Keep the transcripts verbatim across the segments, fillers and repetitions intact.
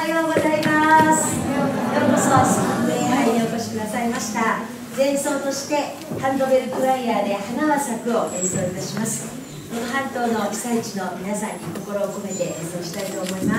ようございます。ようこそ礼拝にお越しくださいました。前奏としてハンドベルクワイヤーで花は咲くを演奏いたします。能登半島の被災地の皆さんに心を込めて演奏したいと思います。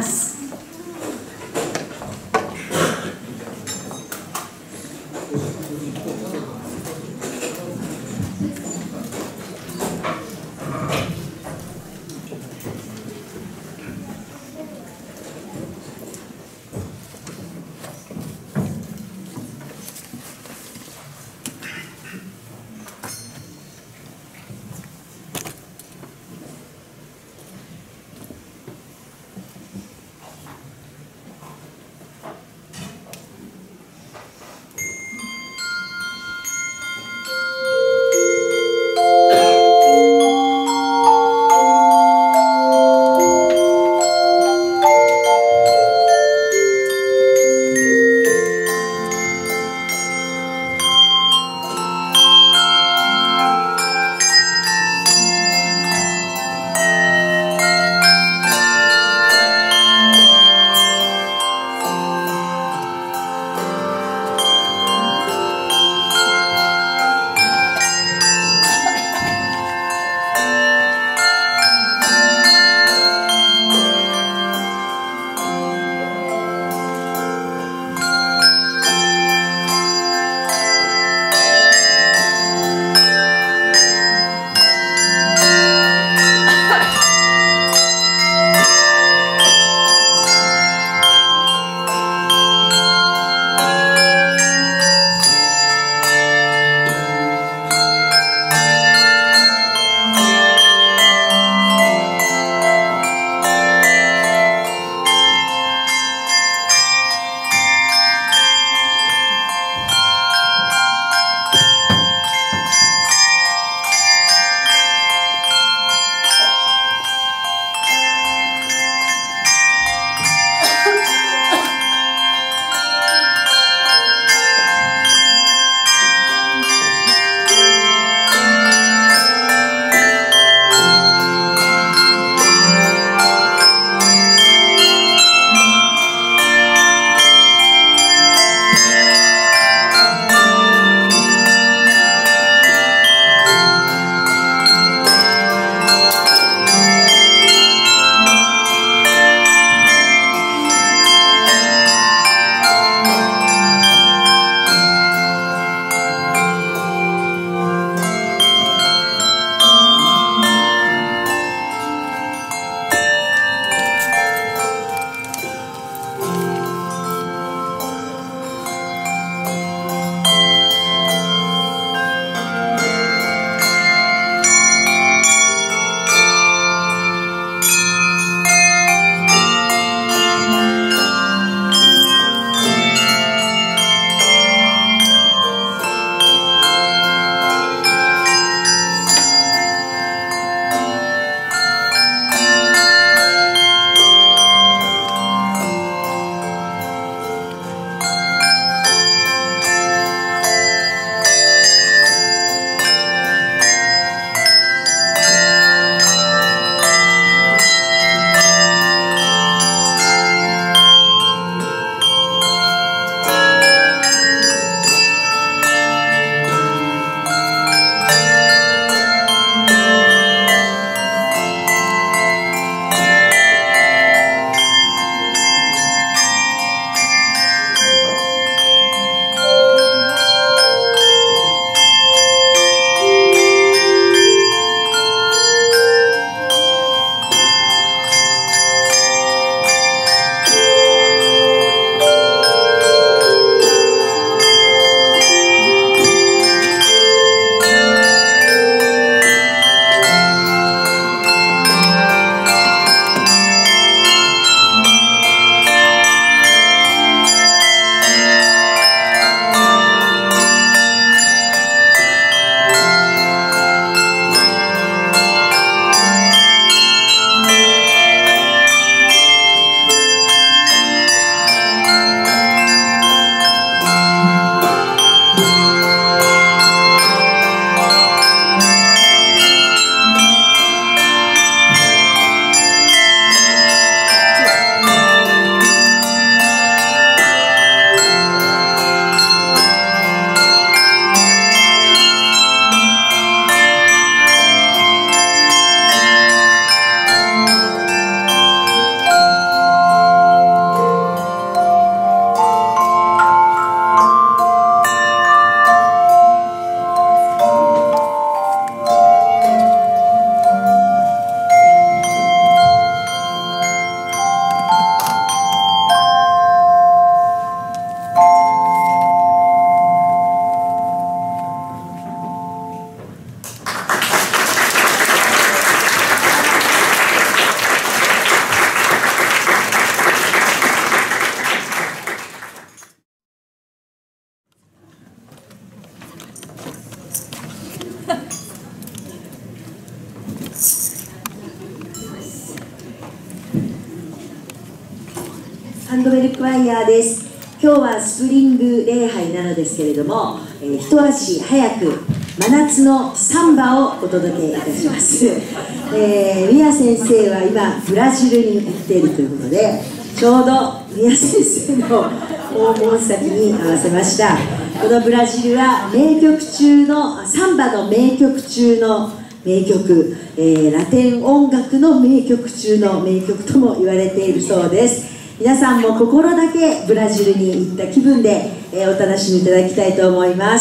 ハンドベルクワイヤーです。今日はスプリング礼拝なのですけれども、えー、一足早く真夏のサンバをお届けいたします。えー、宮先生は今ブラジルに行っているということで、ちょうど宮先生の訪問先に合わせました。このブラジルは名曲中のサンバの名曲中の名曲、えー、ラテン音楽の名曲中の名曲とも言われているそうです。皆さんも心だけブラジルに行った気分で、えー、お楽しみいただきたいと思います。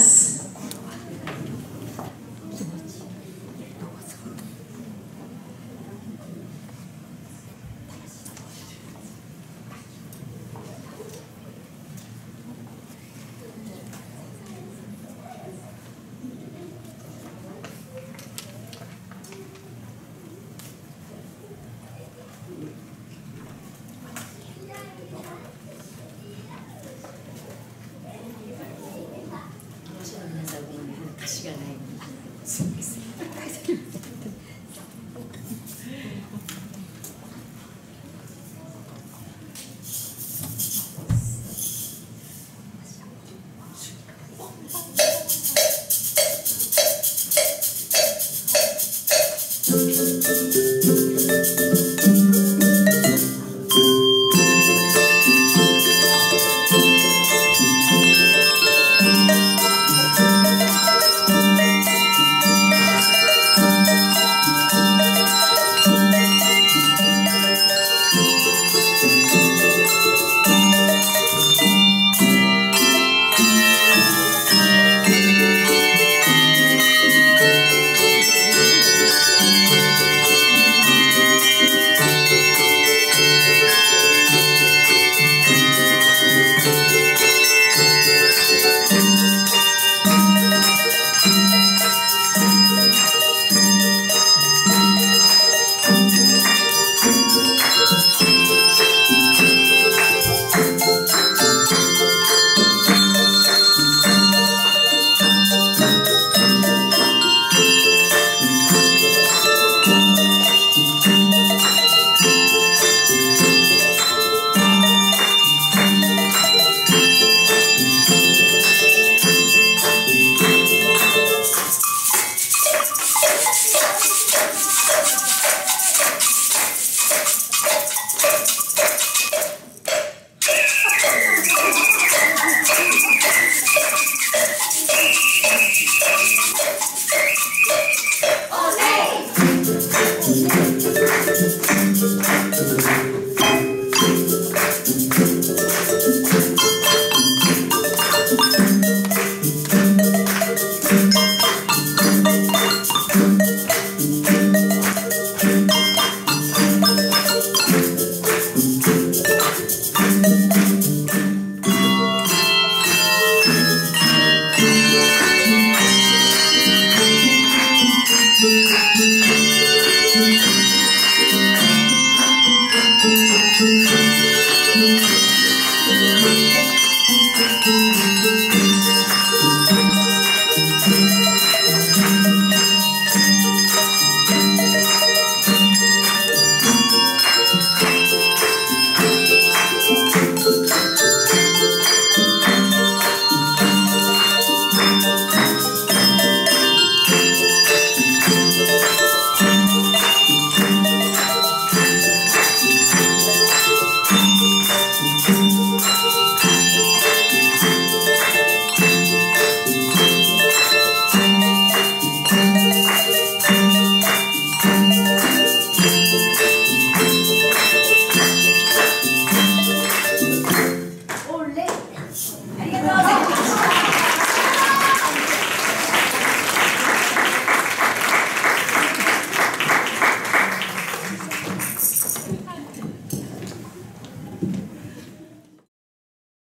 歌詞がない。そうです。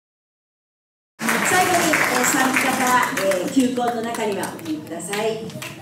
最後に、えー、参加者、えー、球根の中にはお聞きください。